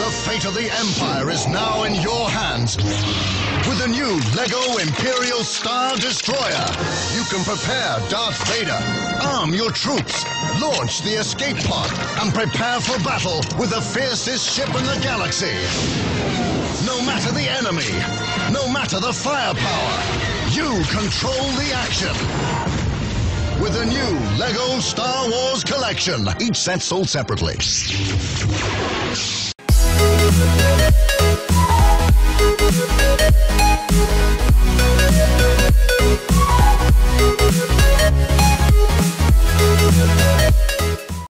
The fate of the Empire is now in your hands. With the new LEGO Imperial Star Destroyer, you can prepare Darth Vader, arm your troops, launch the escape pod, and prepare for battle with the fiercest ship in the galaxy. No matter the enemy, no matter the firepower, you control the action. With the new LEGO Star Wars Collection, each set sold separately.